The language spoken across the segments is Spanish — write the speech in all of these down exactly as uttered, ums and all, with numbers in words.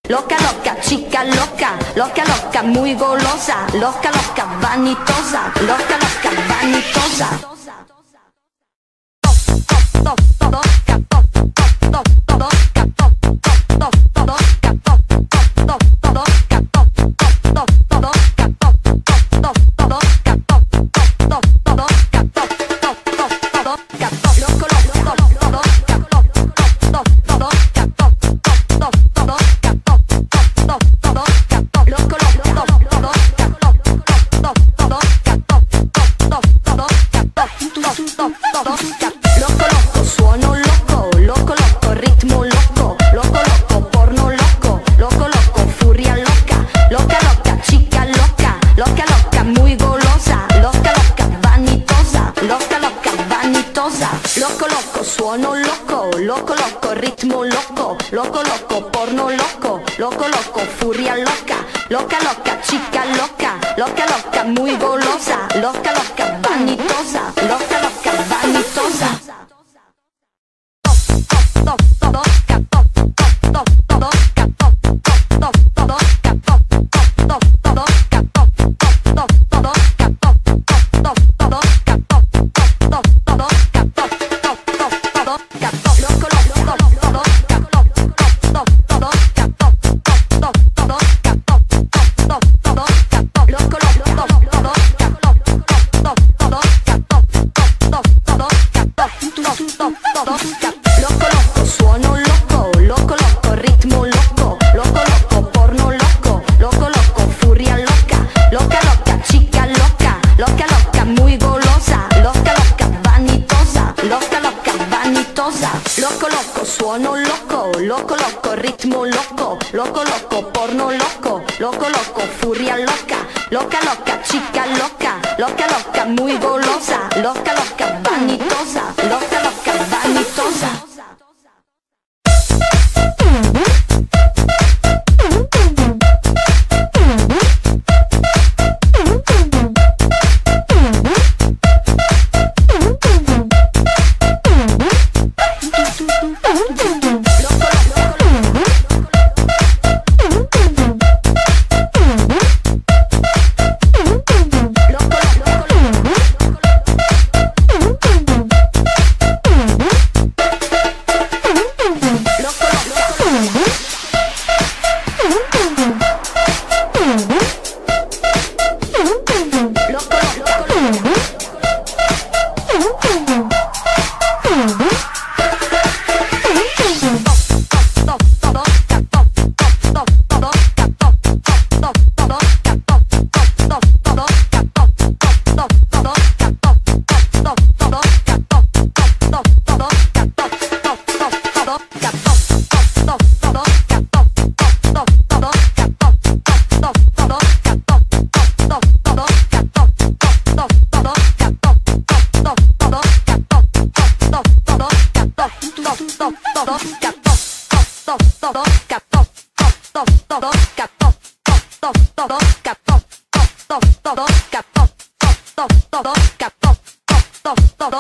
Loca, loca, chica loca, loca, loca, muy golosa, loca, loca, vanitosa, loca, loca, vanitosa. Loco, loco, suono loco, loco, loco, ritmo loco, loco, loco, porno loco, loco, loco, furia loca, loca, loca, chica loca, loca, loca, muy golosa, loca, loca, vanitosa, loca, loca, vanitosa. Loco, loco, suono loco, loco, loco, ritmo loco, loco, loco, porno loco, loco, loco, furia loca, loca, loca, chica loca, loca, loca, muy golosa, loca, loca, vanitosa, loca, loca, vanitosa. Loco, loco, suono loco, loco, loco, ritmo loco, loco, loco, porno loco, loco, loco, furia loca, loca, loca, chica loca, loca, loca, muy golosa, loca, loca, vanitosa, loca, loca, vanitosa. Loco, loco, suono loco, loco, loco, ritmo loco, loco, loco, porno loco, loco, loco, furia loca, loca, loca, chica loca, loca, loca, muy golosa, loca, loca, vanitosa, loca, loca, vanitosa.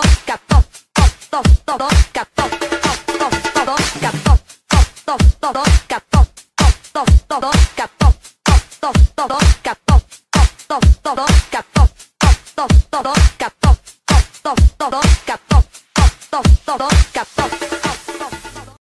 Todo